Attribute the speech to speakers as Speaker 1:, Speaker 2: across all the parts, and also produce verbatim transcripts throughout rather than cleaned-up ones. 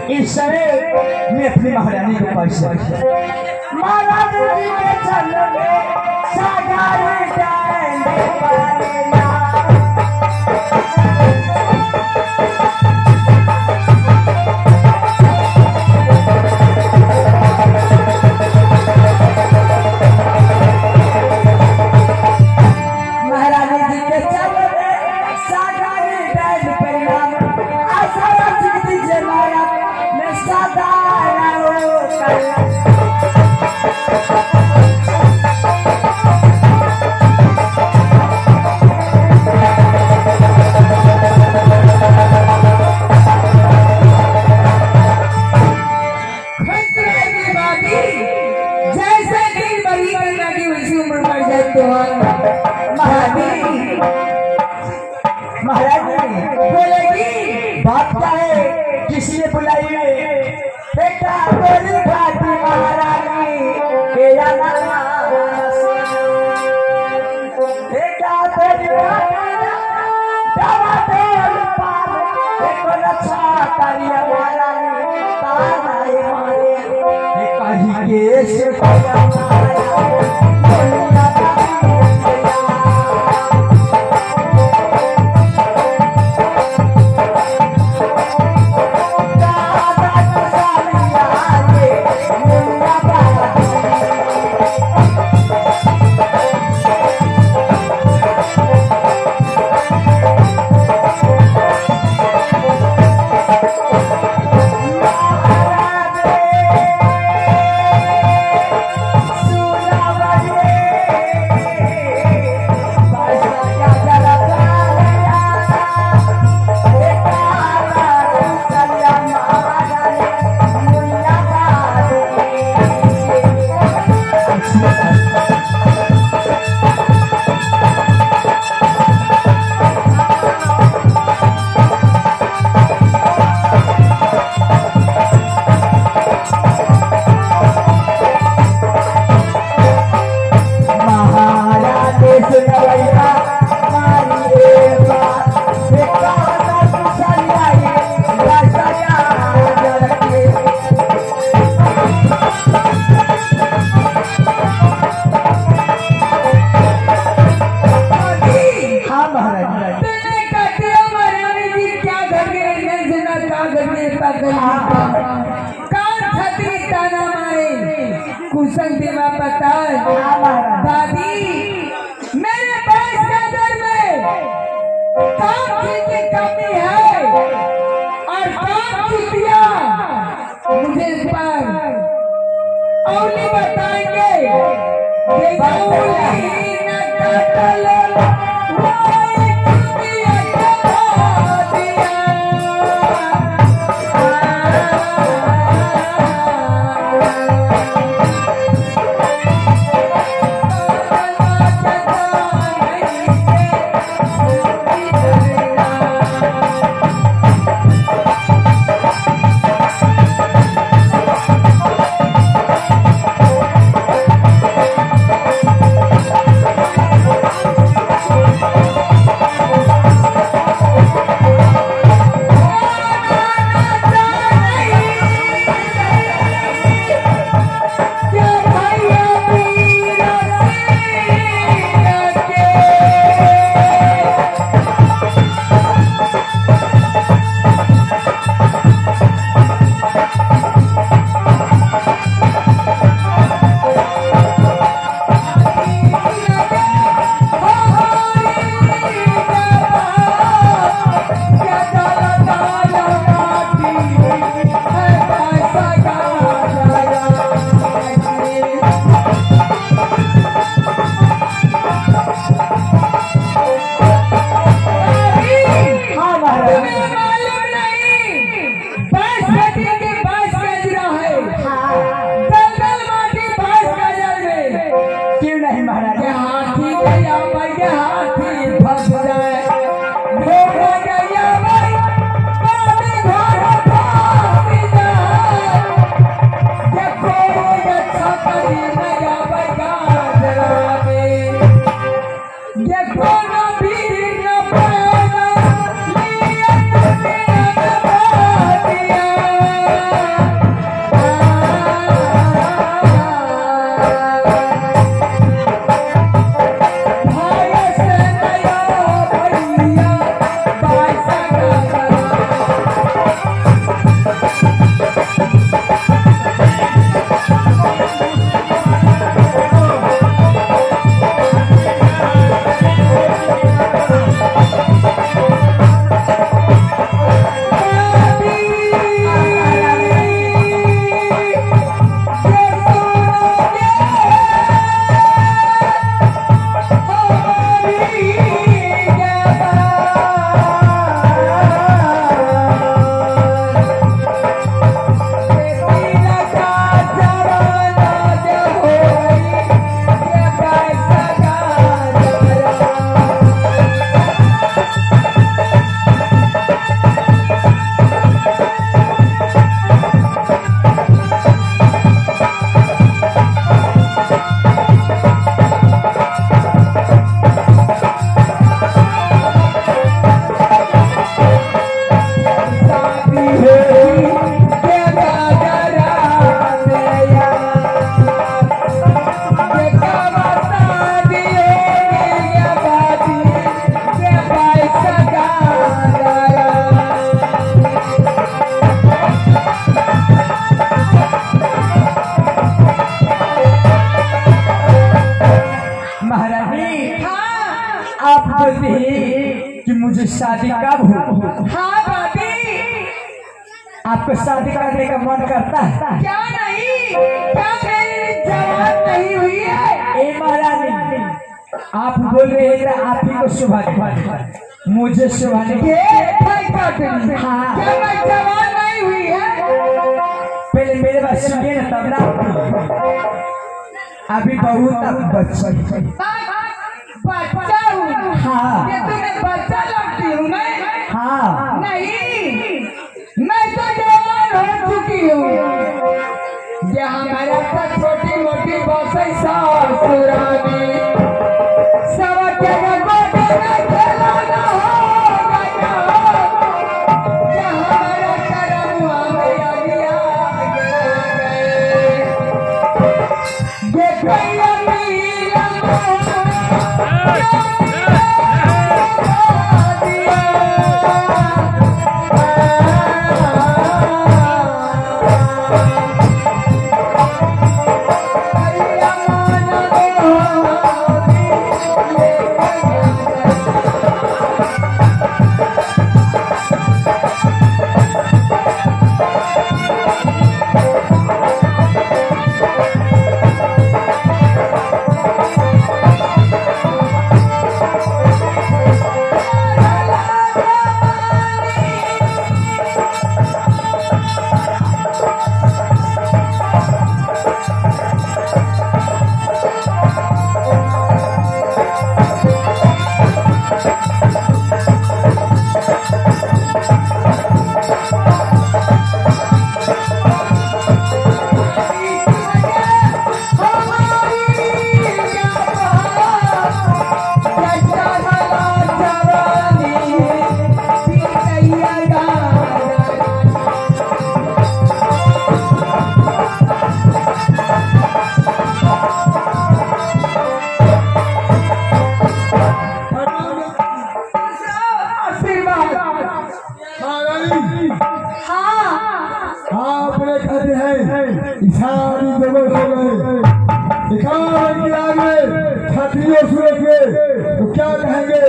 Speaker 1: इस समय मैं अपनी महारानी को पास महाराज जी के चरण में सागर जाएंगे पालेना महाराज बोलेगी बात क्या है किसी ने बुलाई बेटा बोली घाटी महारानी बेटा बोली कुशन देवा पता दादी मेरे पास नजर में काम की कमी है और काम चुतिया मुझे इस पर औली बताएंगे ये औली न काटल शादी कब हो?
Speaker 2: हाँ भाभी।
Speaker 1: आपको शादी करने का मन करता है?
Speaker 2: क्या नहीं, क्या मेरी जवान नहीं हुई है?
Speaker 1: ए महारानी, आप बोल रहे हैं आप ही को सुभाने, मुझे सुभाने
Speaker 2: हाँ। क्या मैं जवान नहीं हुई है?
Speaker 1: पहले मेरे बात सुनिए ना तब ना। अभी बहुत आप बच्चा
Speaker 2: बच्चा हूँ।
Speaker 1: हाँ।
Speaker 2: ये तुम्हें बच्चा लगती हूँ मैं?
Speaker 1: हाँ।
Speaker 2: नहीं, मैं तो जवान हो चुकी हूँ। ये हमारा तो छोटी मोटी बसई ससुरानी सब जगह गोटे में खिलौना हो गया। ये हमारा करमुआ में अगिया गए। ये कैया मीरा
Speaker 3: तो क्या कहेंगे?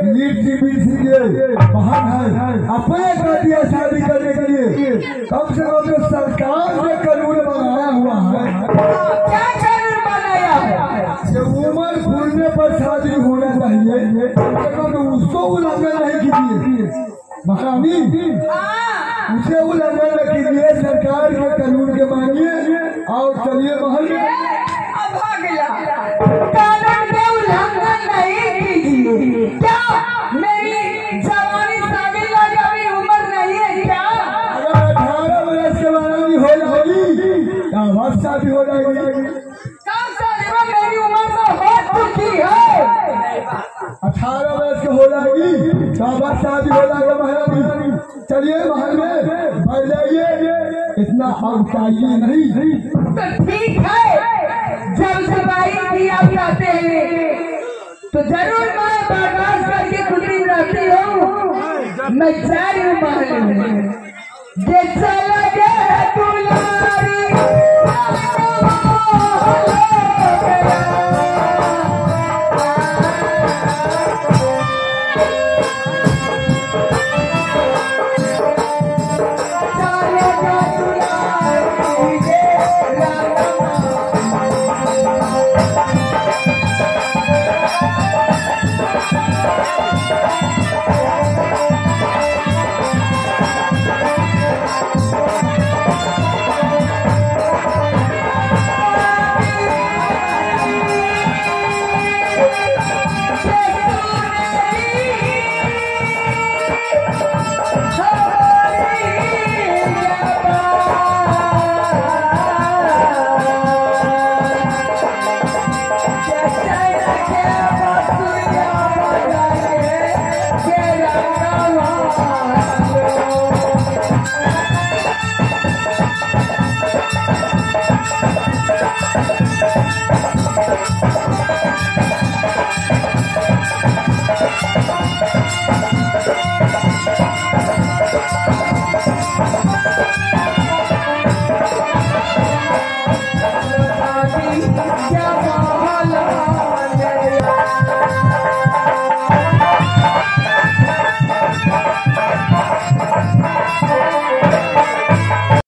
Speaker 3: महान है, अपने कर दिया शादी करने के लिए। कम से कम जो सरकार ने कानून बनाया हुआ है।
Speaker 2: क्या कानून बनाया है?
Speaker 3: जो उम्र खुलने पर शादी होना चाहिए, तो उसको उल्लंघन नहीं कीजिए महारानी। उसे उल्लंघन न कीजिए, सरकार के कानून के मानिए और चलिए महल में।
Speaker 2: अब आ गया कानून के उल्लंघन नहीं कीजिए। क्या मेरी जवानी शादी लायक अभी उम्र नहीं है क्या?
Speaker 3: अगर अठारह वर्ष के बाद हो जाएगी तो बस शादी हो जाएगी।
Speaker 2: कब शादी में मेरी उम्र तो हो चुकी है।
Speaker 3: अठारह वर्ष की हो जाएगी तो बस शादी हो जाएगा महारानी। चलिए महल में बैठ जाइए, इतना हम चाहिए नहीं।
Speaker 2: तो ठीक है, जब सफाई की आप चाहते हैं तो जरूर मैं बर्दाश्त करके कुटी रहती हूँ। मैं जा रही हूँ महल में। ये चला गया दुलारी क्या